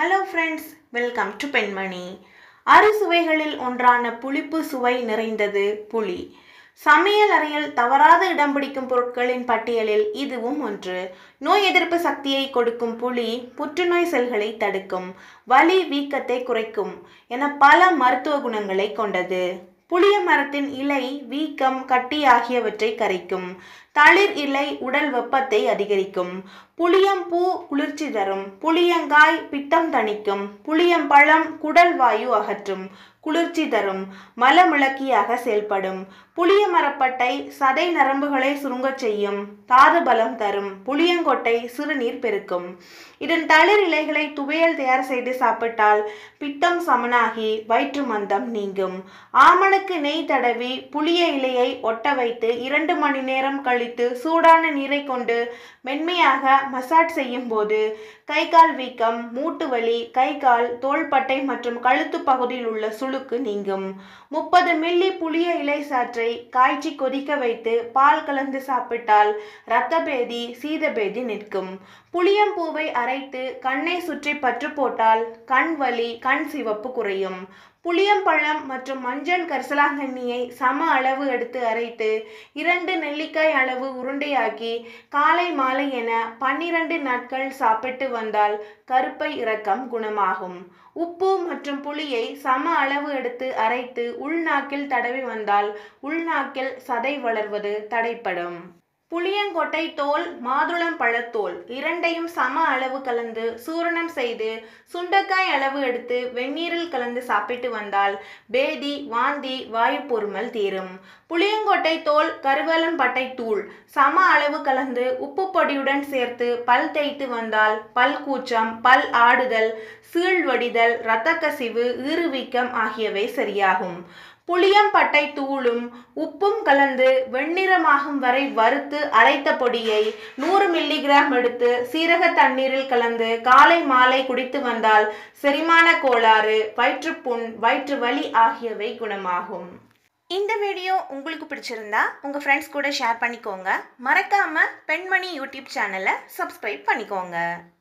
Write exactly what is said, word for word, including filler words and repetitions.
Hello friends, welcome to Penmani. அறுசுவைகளில் ஒன்றான புளிப்பு சுவை நிறைந்தது புளி. சமையல் அறையில் தவறாத இடம் பிடிக்கும் பொருட்களின் பட்டியலில் இதுவும் ஒன்று. நோய் எதிர்ப்பு சக்தியை கொடுக்கும் புளி புற்றுநோய் செல்களை தடுக்கும், வலி வீக்கத்தை குறைக்கும் என பல மருத்துவ குணங்களை கொண்டது. புளிய மரத்தின் இலை வீக்கம், கட்டி ஆகியவற்றை கரைக்கும். தளிர் இலை உடல் வெப்பத்தை அதிகரிக்கும். புளியம்பூ குளிர்ச்சி தரும். புளியங்காய் பித்தம் தணிக்கும். புளியம்பழம் குடல் வாயு அகற்றும், குளிர்ச்சி தரும், மலமிளக்கியாக செயல்படும். புளிய மரப்பட்டை சதை நரம்புகளை சுருங்கச் செய்யும், தாது பலம் தரும். புளியங்கொட்டை சிறுநீர் பெருக்கும். இதன் தளிர் இலைகளை துவையல் தயார் செய்து சாப்பிட்டால் பித்தம் சமனாகி வயிற்று மந்தம் நீங்கும். ஆமணக்கு நெய் தடவி புளிய இலையை ஒட்ட வைத்து இரண்டு மணி நேரம் கழித்து சூடான நீரை கொண்டு மென்மையாக மசாஜ் செய்யும் போது கை கால் வீக்கம், மூட்டு வலி, கை கால், தோள்பட்டை மற்றும் கழுத்து பகுதியில் உள்ள சுளுக்கு நீங்கும். முப்பது மில்லி புளிய இலை சாற்றை காய்ச்சி கொதிக்க வைத்து பால் கலந்து சாப்பிட்டால் இரத்த பேதி, சீதபேதி நிற்கும். புளியம்பூவை அரைத்து கண்ணை சுற்றி பற்று போட்டால் கண் வலி, கண் சிவப்பு குறையும். புளியம்பழம் மற்றும் மஞ்சள் கரிசலாங்கண்ணியை சம அளவு எடுத்து அரைத்து இரண்டு நெல்லிக்காய் அளவு உருண்டையாக்கி காலை மாலை என பன்னிரண்டு நாட்கள் சாப்பிட்டு வந்தால் கருப்பை இறக்கம் குணமாகும். உப்பு மற்றும் புளியை சம அளவு எடுத்து அரைத்து உள்நாக்கில் தடவி வந்தால் உள்நாக்கில் சதை வளர்வது தடைப்படும். புளியங்கொட்டை தோல், மாதுளம் பழத்தோல் இரண்டையும் சம அளவு கலந்து சூரணம் செய்து சுண்டைக்காய் அளவு எடுத்து வெந்நீரில் கலந்து சாப்பிட்டு வந்தால் பேதி, வாந்தி, வாயு பொறுமல் தீரும். புளியங்கொட்டை தோல், கருவேலம்பட்டை தூள் சம அளவு கலந்து உப்பு பொடியுடன் சேர்த்து பல் தேய்த்து வந்தால் பல் கூச்சம், பல் ஆடுதல், சீழ்வடிதல், இரத்த கசிவு, ஈறுவீக்கம் ஆகியவை சரியாகும். புளியம்பட்டை தூளும் உப்பும் கலந்து வெண்ணிறமாகும் வரை வறுத்து அரைத்த பொடியை நூறு மில்லிகிராம் எடுத்து சீரக தண்ணீரில் கலந்து காலை மாலை குடித்து வந்தால் செரிமான கோளாறு, வயிற்றுப்புண், வயிற்று வலி ஆகியவை குணமாகும். இந்த வீடியோ உங்களுக்கு பிடிச்சிருந்தா உங்க ஃப்ரெண்ட்ஸ் கூட ஷேர் பண்ணிக்கோங்க. மறக்காம பெண்மணி யூடியூப் சேனலை சப்ஸ்கிரைப் பண்ணிக்கோங்க.